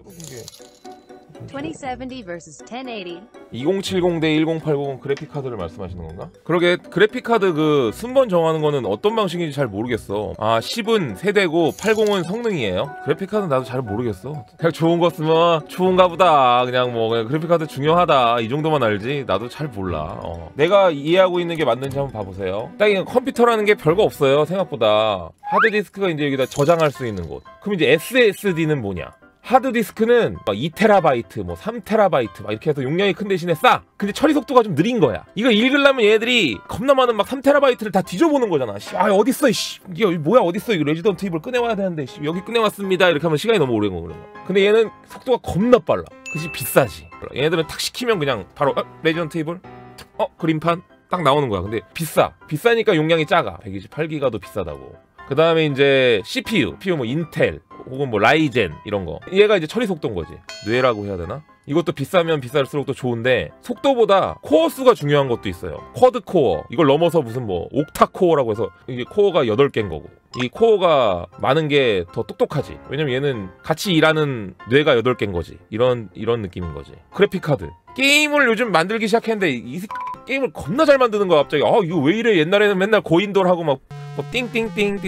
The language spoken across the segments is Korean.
2070 vs 1080. 2070 대 1080 그래픽 카드를 말씀하시는 건가? 그러게 그래픽 카드 그 순번 정하는 거는 어떤 방식인지 잘 모르겠어. 아 10은 세대고 80은 성능이에요? 그래픽 카드는 나도 잘 모르겠어. 그냥 좋은 거 쓰면 좋은가 보다. 그냥 뭐 그냥 그래픽 카드 중요하다 이 정도만 알지 나도 잘 몰라. 내가 이해하고 있는 게 맞는지 한번 봐보세요. 딱 이게 컴퓨터라는 게 별거 없어요 생각보다. 하드디스크가 이제 여기다 저장할 수 있는 곳. 그럼 이제 SSD는 뭐냐? 하드디스크는 막 2TB, 뭐 3TB 막 이렇게 해서 용량이 큰 대신에 싸. 근데 처리 속도가 좀 느린 거야. 이거 읽으려면 얘들이 겁나 많은 막 3TB를 다 뒤져보는 거잖아. 아 어딨어 이씨. 이게 뭐야 어딨어 이거 레지던트 이블 꺼내와야 되는데 씨, 여기 꺼내왔습니다. 이렇게 하면 시간이 너무 오래 걸리는 거야. 근데 얘는 속도가 겁나 빨라. 그치 비싸지. 얘네들은 탁 시키면 그냥 바로 레지던트 이블 그림판 딱 나오는 거야. 근데 비싸니까 용량이 작아. 128기가도 비싸다고. 그 다음에 이제 CPU 뭐 인텔 혹은 뭐 라이젠 이런 거. 얘가 이제 처리 속도인 거지. 뇌라고 해야 되나? 이것도 비싸면 비쌀수록 또 좋은데 속도보다 코어 수가 중요한 것도 있어요. 쿼드 코어 이걸 넘어서 무슨 뭐 옥타 코어라고 해서 이게 코어가 8개인 거고 이 코어가 많은 게 더 똑똑하지. 왜냐면 얘는 같이 일하는 뇌가 8개인 거지. 이런 느낌인 거지. 그래픽 카드 게임을 요즘 만들기 시작했는데 이 게임을 겁나 잘 만드는 거야 갑자기. 이거 왜 이래. 옛날에는 맨날 고인돌하고 막 띵띵띵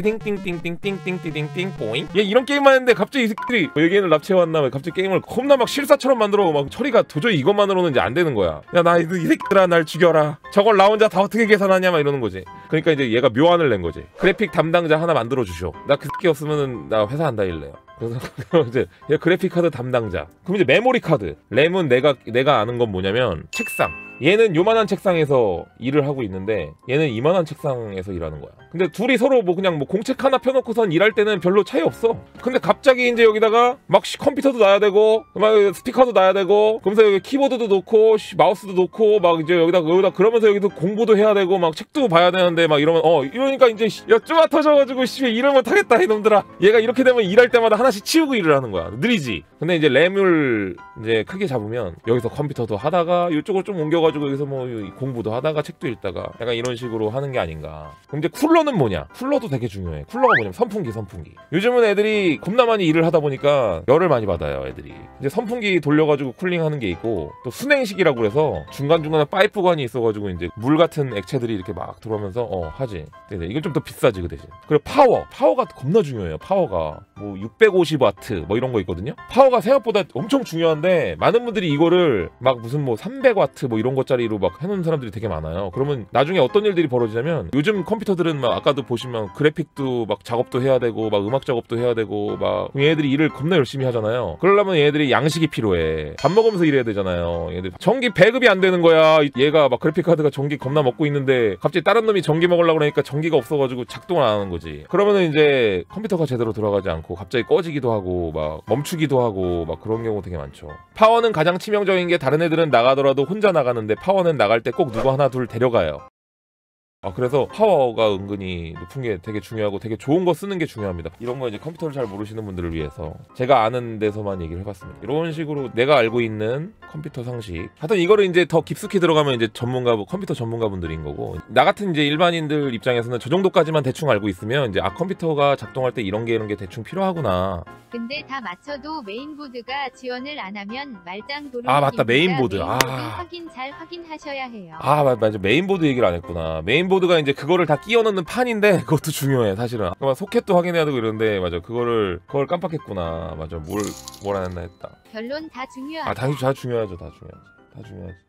띵띵띵띵띵띵띵띵띵 뽀잉 얘 이런 게임만 했는데 갑자기 이 새끼들이 외계인을 납치해왔나 왜 갑자기 게임을 겁나 막 실사처럼 만들어. 막 처리가 도저히 이것만으로는 이제 안 되는 거야. 야 나 이 새끼들아 날 죽여라. 저걸 나 혼자 다 어떻게 계산하냐 막 이러는 거지. 그러니까 이제 얘가 묘안을 낸 거지. 그래픽 담당자 하나 만들어 주쇼. 나 그 새끼 없으면은 나 회사 안 다닐래요. 그래서 이제 얘 그래픽 카드 담당자. 그럼 이제 메모리 카드. 램은 내가 아는 건 뭐냐면 책상. 얘는 요만한 책상에서 일을 하고 있는데 얘는 이만한 책상에서 일하는 거야. 근데 둘이 서로 뭐 그냥 뭐 공책 하나 펴놓고선 일할 때는 별로 차이 없어. 근데 갑자기 이제 여기다가 막 컴퓨터도 놔야 되고 막 스피커도 놔야 되고 그러면서 여기 키보드도 놓고 마우스도 놓고 막 이제 여기다 그러면서 여기서 공부도 해야 되고 막 책도 봐야 되는데 막 이러면 이러니까 이제 야 쪼아 터져가지고 일을 못하겠다 이놈들아. 얘가 이렇게 되면 일할 때마다 하나씩 치우고 일을 하는 거야. 느리지. 근데 이제 램을 이제 크게 잡으면 여기서 컴퓨터도 하다가 이쪽으로 좀 옮겨가지고 여기서 뭐 공부도 하다가 책도 읽다가 약간 이런 식으로 하는 게 아닌가. 그럼 이제 쿨러는 뭐냐? 쿨러도 되게 중요해. 쿨러가 뭐냐면 선풍기. 요즘은 애들이 겁나 많이 일을 하다 보니까 열을 많이 받아요 애들이. 이제 선풍기 돌려가지고 쿨링하는 게 있고 또 순행식이라고 그래서 중간중간에 파이프관이 있어가지고 이제 물 같은 액체들이 이렇게 막 들어오면서 하지. 근데 이건 좀 더 비싸지 그 대신. 그리고 파워가 겁나 중요해요. 파워가 뭐 650W 뭐 이런 거 있거든요. 파워가 생각보다 엄청 중요한데 많은 분들이 이거를 막 무슨 뭐 300W 뭐 이런 것짜리로 막 해놓은 사람들이 되게 많아요. 그러면 나중에 어떤 일들이 벌어지냐면 요즘 컴퓨터들은 막 아까도 보시면 그래픽도 막 작업도 해야 되고 막 음악 작업도 해야 되고 막 얘네들이 일을 겁나 열심히 하잖아요. 그러려면 얘네들이 양식이 필요해. 밥 먹으면서 일해야 되잖아요. 얘네들 전기 배급이 안 되는 거야. 얘가 막 그래픽 카드가 전기 겁나 먹고 있는데 갑자기 다른 놈이 전기 먹으려고 하니까 전기가 없어가지고 작동을 안 하는 거지. 그러면은 이제 컴퓨터가 제대로 돌아가지 않고 갑자기 꺼지기도 하고 막 멈추기도 하고 막 그런 경우 되게 많죠. 파워는 가장 치명적인 게 다른 애들은 나가더라도 혼자 나가는데 파워는 나갈 때 꼭 누구 하나 둘 데려가요. 그래서 파워가 은근히 높은 게 되게 중요하고 되게 좋은 거 쓰는 게 중요합니다. 이런 거 이제 컴퓨터를 잘 모르시는 분들을 위해서 제가 아는 데서만 얘기를 해봤습니다. 이런 식으로 내가 알고 있는 컴퓨터 상식. 하여튼 이거를 이제 더 깊숙이 들어가면 이제 컴퓨터 전문가분들인 거고 나 같은 이제 일반인들 입장에서는 저 정도까지만 대충 알고 있으면 이제 컴퓨터가 작동할 때 이런 게 대충 필요하구나. 근데 다 맞춰도 메인보드가 지원을 안 하면 말짱 도로. 맞다 메인보드. 잘 확인하셔야 해요. 맞아 메인보드 얘기를 안 했구나. 메인보드가 이제 그거를 다 끼워 넣는 판인데 그것도 중요해 사실은. 소켓도 확인해야 되고 이러는데 맞아 그걸 깜빡했구나. 맞아 뭘 안 했나 했다. 결론 다 중요하다. 다 중요하죠. 다 중요하지.